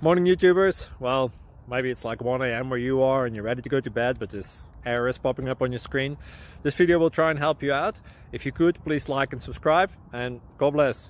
Morning YouTubers. Well, maybe it's like 1 a.m. where you are and you're ready to go to bed, but this error is popping up on your screen. This video will try and help you out. If you could, please like and subscribe, and God bless.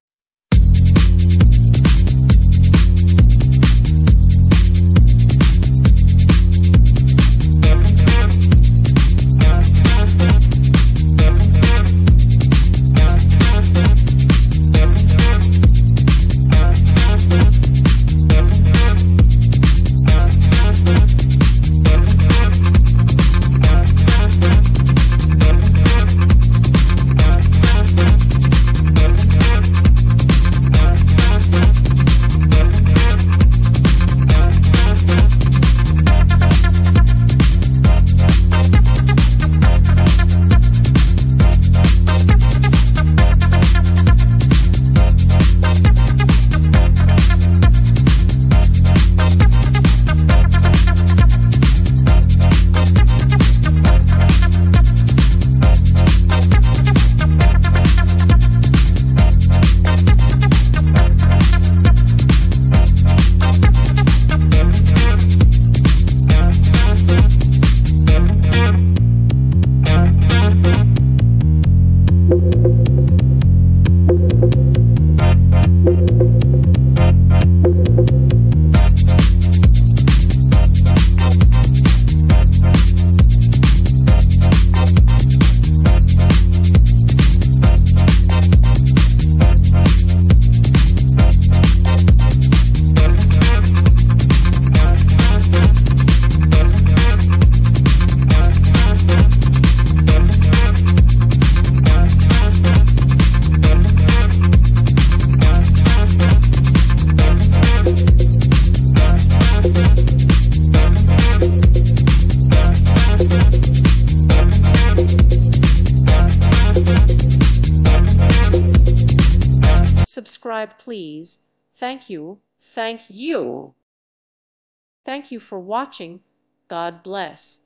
Subscribe, please. Thank you. Thank you. Thank you for watching. God bless.